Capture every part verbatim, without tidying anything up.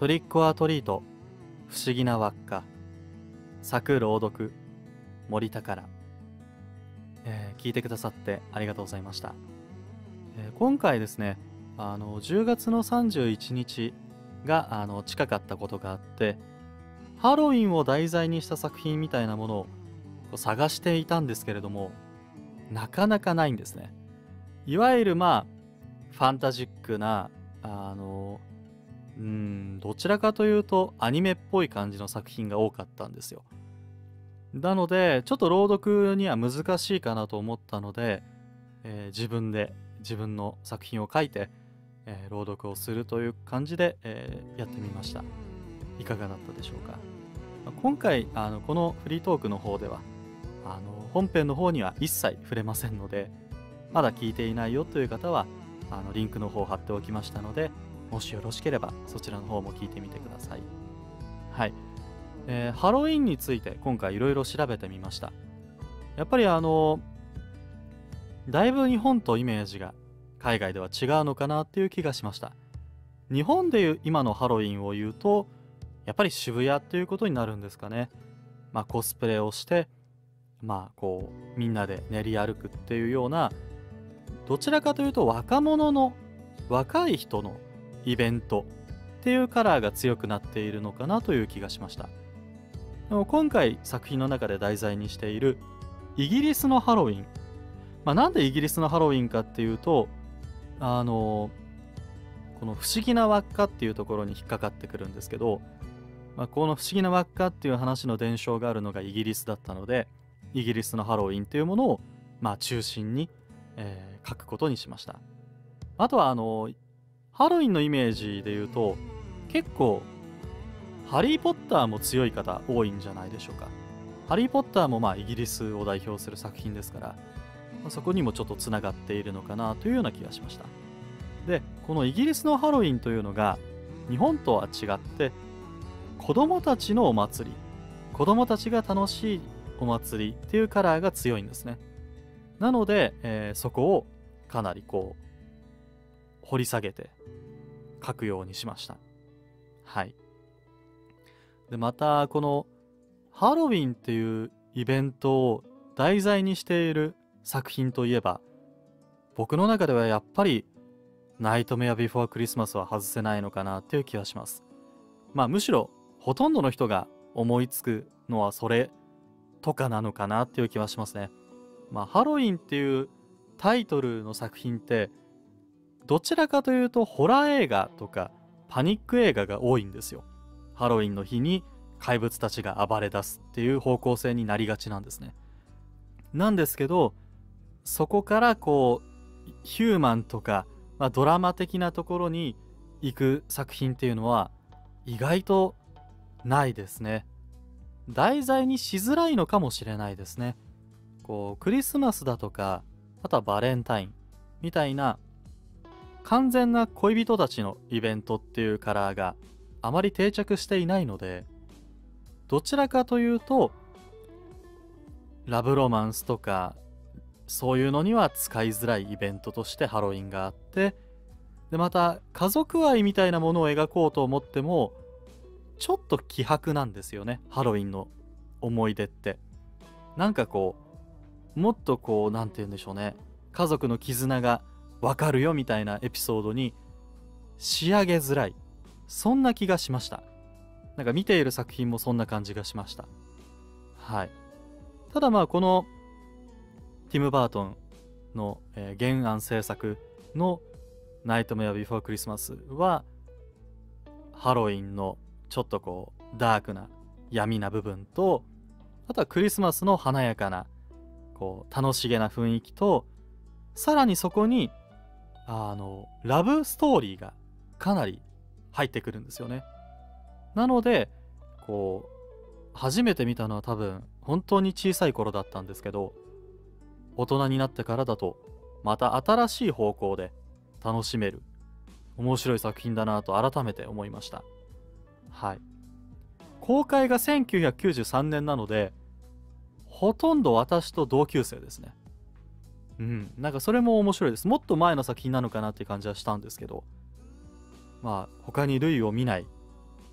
トリックオアトリート、不思議な輪っか、作朗読、森宝、えー聞いてくださってありがとうございました。えー今回ですね、あのじゅうがつのさんじゅういちにちがあの近かったことがあって、ハロウィンを題材にした作品みたいなものをこう探していたんですけれども、なかなかないんですね。いわゆるまあファンタジックなあのうーんどちらかというとアニメっぽい感じの作品が多かったんですよ。なのでちょっと朗読には難しいかなと思ったので、えー自分で自分の作品を書いて、えー朗読をするという感じで、えーやってみました。いかがだったでしょうか。まあ今回あのこのフリートークの方ではあの本編の方には一切触れませんので、まだ聞いていないよという方はあのリンクの方を貼っておきましたので、もしよろしければそちらの方も聞いてみてください。はい、えーハロウィンについて今回いろいろ調べてみました。やっぱりあのだいぶ日本とイメージが海外では違うのかなっていう気がしました。日本でいう今のハロウィンを言うと、やっぱり渋谷っていうことになるんですかね。まあコスプレをして、まあこうみんなで練り歩くっていうような、どちらかというと若者の若い人のイベントっていうカラーが強くなっているのかなという気がしました。でも今回作品の中で題材にしているイギリスのハロウィン、まあ、なんでイギリスのハロウィンかっていうと、あのこの不思議な輪っかっていうところに引っかかってくるんですけど、まあ、この不思議な輪っかっていう話の伝承があるのがイギリスだったので、イギリスのハロウィンっていうものをまあ中心に、えー書くことにしました。あとはあのハロウィンのイメージで言うと、結構ハリー・ポッターも強い方多いんじゃないでしょうか。ハリー・ポッターもまあイギリスを代表する作品ですから、まあそこにもちょっとつながっているのかなというような気がしました。で、このイギリスのハロウィンというのが日本とは違って、子供たちのお祭り、子供たちが楽しいお祭りっていうカラーが強いんですね。なので、えーそこをかなりこう掘り下げて書くようにしました。はい。で、またこのハロウィンっていうイベントを題材にしている作品といえば、僕の中ではやっぱりナイトメアビフォークリスマスは外せないのかなっていう気がします。まあむしろほとんどの人が思いつくのはそれとかなのかなっていう気はしますね。まあハロウィンっていうタイトルの作品ってどちらかというとホラー映画とかパニック映画が多いんですよ。ハロウィンの日に怪物たちが暴れ出すっていう方向性になりがちなんですね。なんですけど、そこからこうヒューマンとか、まあ、ドラマ的なところに行く作品っていうのは意外とないですね。題材にしづらいのかもしれないですね。こうクリスマスだとか、あとはバレンタインみたいな完全な恋人たちのイベントっていうカラーがあまり定着していないので、どちらかというとラブロマンスとかそういうのには使いづらいイベントとしてハロウィンがあって、でまた家族愛みたいなものを描こうと思ってもちょっと希薄なんですよね。ハロウィンの思い出ってなんかこうもっとこうなんて言うんでしょうね、家族の絆がわかるよみたいなエピソードに仕上げづらい、そんな気がしました。なんか見ている作品もそんな感じがしました。はい。ただまあこのティム・バートンの、えー原案制作のナイトメアビフォークリスマスはハロウィンのちょっとこうダークな闇な部分と、あとはクリスマスの華やかなこう楽しげな雰囲気と、さらにそこにあのラブストーリーがかなり入ってくるんですよね。なのでこう初めて見たのは多分本当に小さい頃だったんですけど、大人になってからだとまた新しい方向で楽しめる面白い作品だなと改めて思いました。はい。公開がせんきゅうひゃくきゅうじゅうさんねんなので、ほとんど私と同級生ですね。うん、なんかそれも面白いです。もっと前の作品なのかなっていう感じはしたんですけど、まあ他に類を見ない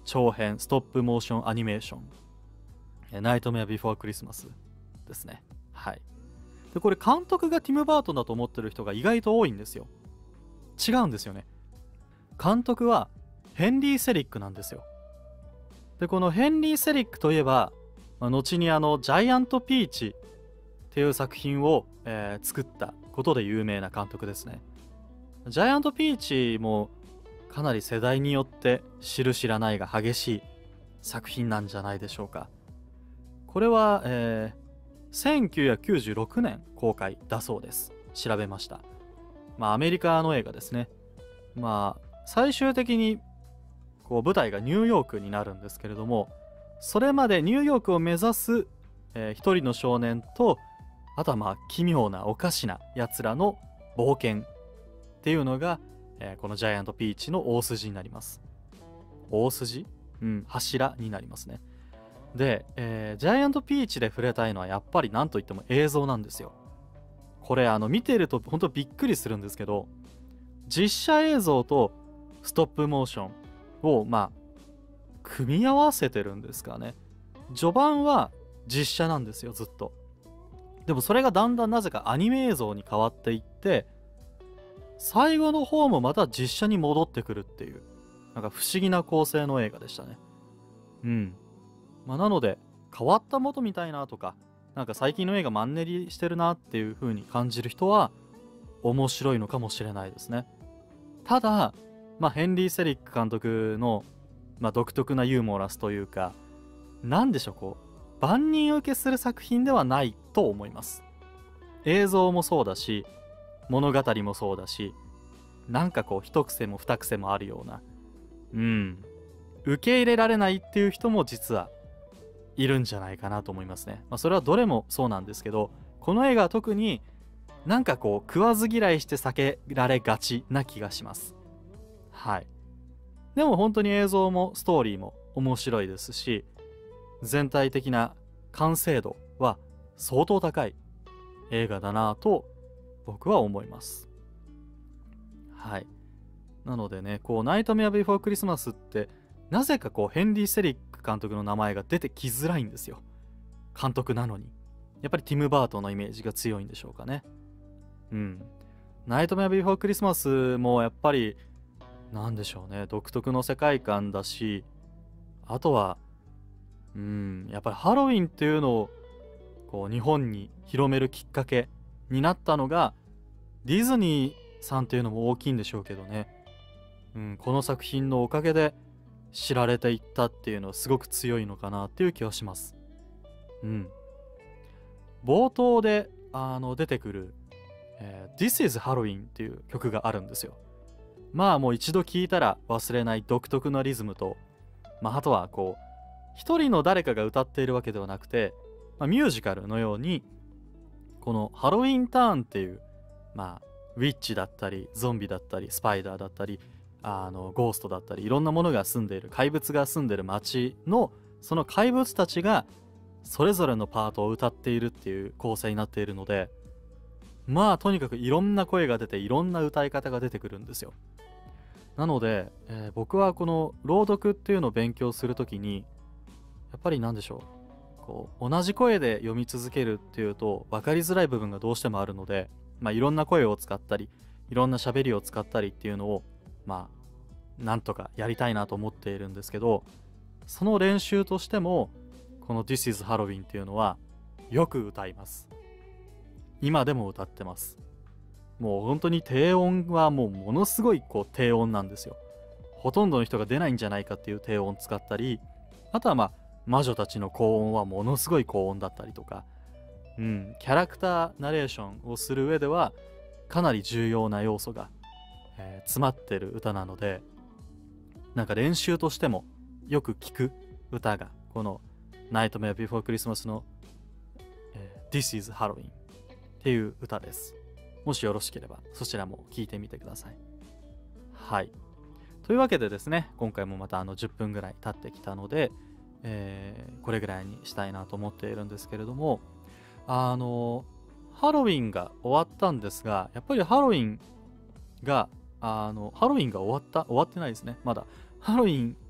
長編ストップモーションアニメーション、ナイトメアビフォークリスマスですね。はい。で、これ監督がティム・バートンだと思ってる人が意外と多いんですよ。違うんですよね。監督はヘンリー・セリックなんですよ。で、このヘンリー・セリックといえば、まあ、後にあのジャイアント・ピーチっていう作品を、えー作ったことで有名な監督ですね。ジャイアント・ピーチもかなり世代によって知る知らないが激しい作品なんじゃないでしょうか。これは、えーせんきゅうひゃくきゅうじゅうろくねん公開だそうです。調べました。まあアメリカの映画ですね。まあ最終的にこう舞台がニューヨークになるんですけれども、それまでニューヨークを目指す、えー一人の少年と、あとはまあ奇妙なおかしなやつらの冒険っていうのが、えーこのジャイアントピーチの大筋になります。大筋うん、柱になりますね。で、えージャイアントピーチで触れたいのはやっぱり何といっても映像なんですよ。これあの見ていると本当びっくりするんですけど、実写映像とストップモーションをまあ組み合わせてるんですかね。序盤は実写なんですよ、ずっと。でもそれがだんだんなぜかアニメ映像に変わっていって、最後の方もまた実写に戻ってくるっていう、なんか不思議な構成の映画でしたね。うん。まあ、なので変わった元みたいなとか、なんか最近の映画マンネリしてるなっていう風に感じる人は面白いのかもしれないですね。ただ、まあ、ヘンリー・セリック監督の、まあ、独特なユーモラスというか、なんでしょう、こう万人受けする作品ではないと思います。映像もそうだし、物語もそうだし、なんかこう一癖も二癖もあるような、うん受け入れられないっていう人も実はいるんじゃないかなと思いますね。まあ、それはどれもそうなんですけど、この映画は特になんかこう食わず嫌いして避けられがちな気がします。はい。でも本当に映像もストーリーも面白いですし、全体的な完成度は相当高い映画だなぁと僕は思います。はい。なのでね、こうナイトメアビフォークリスマスってなぜかこうヘンリー・セリック監督の名前が出てきづらいんですよ。監督なのに。やっぱりティム・バートンのイメージが強いんでしょうかね。うん。ナイトメアビフォークリスマスもやっぱりなんでしょうね、独特の世界観だし、あとはうんやっぱりハロウィンっていうのをこう日本に広めるきっかけになったのがディズニーさんっていうのも大きいんでしょうけどね、うん、この作品のおかげで知られていったっていうのはすごく強いのかなっていう気はします。うん。冒頭であの出てくる、えー This is Halloween っていう曲があるんですよ。まあもう一度聴いたら忘れない独特なリズムと、まああとはこう一人の誰かが歌っているわけではなくて、まあ、ミュージカルのようにこのハロウィンターンっていうまあウィッチだったりゾンビだったりスパイダーだったりあのゴーストだったりいろんなものが住んでいる怪物が住んでいる街のその怪物たちがそれぞれのパートを歌っているっていう構成になっているので、まあとにかくいろんな声が出ていろんな歌い方が出てくるんですよ。なので、えー僕はこの朗読っていうのを勉強するときにやっぱりなんでしょう、こう同じ声で読み続けるっていうと分かりづらい部分がどうしてもあるので、まあ、いろんな声を使ったりいろんな喋りを使ったりっていうのをまあなんとかやりたいなと思っているんですけど、その練習としてもこの This is Halloween っていうのはよく歌います。今でも歌ってます。もう本当に低音はもうものすごいこう低音なんですよ。ほとんどの人が出ないんじゃないかっていう低音使ったり、あとはまあ魔女たちの高音はものすごい高音だったりとか、うん、キャラクターナレーションをする上ではかなり重要な要素が、えー詰まってる歌なので、なんか練習としてもよく聞く歌がこの Nightmare Before Christmas の、えー This is Halloween っていう歌です。もしよろしければそちらも聞いてみてください。はい。というわけでですね、今回もまたあのじゅっぷんぐらい経ってきたので、えーこれぐらいにしたいなと思っているんですけれども、あのハロウィンが終わったんですが、やっぱりハロウィンがあのハロウィンが終わった終わってないですね、まだ。ハロウィン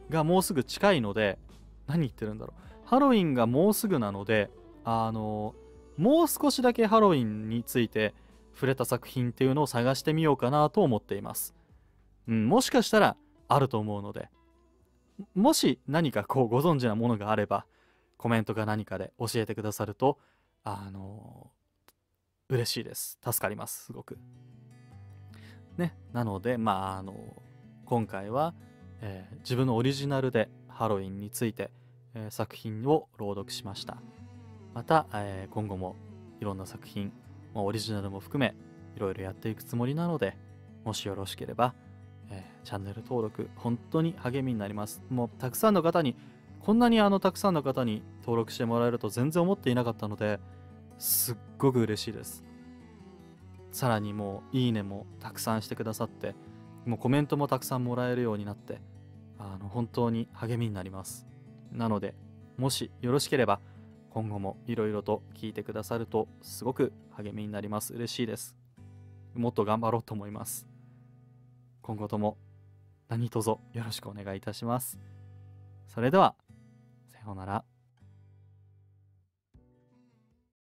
がもうすぐ近いので、何言ってるんだろう。ハロウィンがもうすぐなので、あの、もう少しだけハロウィンについて触れた作品っていうのを探してみようかなと思っています。うん、もしかしたらあると思うので、もし何かこうご存知なものがあれば、コメントか何かで教えてくださると、あの嬉しいです。助かります、すごく。ね、なので、まあ、あの、今回は、えー自分のオリジナルでハロウィンについて、えー作品を朗読しました。また、えー今後もいろんな作品、まあオリジナルも含め、いろいろやっていくつもりなので、もしよろしければ、えーチャンネル登録、本当に励みになります。もう、たくさんの方に、こんなにあの、たくさんの方に登録してもらえると全然思っていなかったので、すっごく嬉しいです。さらにもう、いいねもたくさんしてくださって、もうコメントもたくさんもらえるようになって、あの、本当に励みになります。なので、もしよろしければ、今後もいろいろと聞いてくださると、すごく励みになります。嬉しいです。もっと頑張ろうと思います。今後とも何卒よろしくお願いいたします。それでは、さようなら。